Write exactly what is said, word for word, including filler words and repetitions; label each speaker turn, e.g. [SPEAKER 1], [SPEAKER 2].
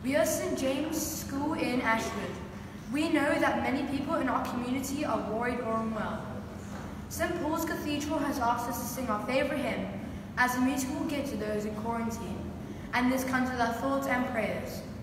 [SPEAKER 1] We are Saint James School in Ashford. We know that many people in our community are worried or unwell. Saint Paul's Cathedral has asked us to sing our favourite hymn as a musical gift to those in quarantine, and this comes with our thoughts and prayers.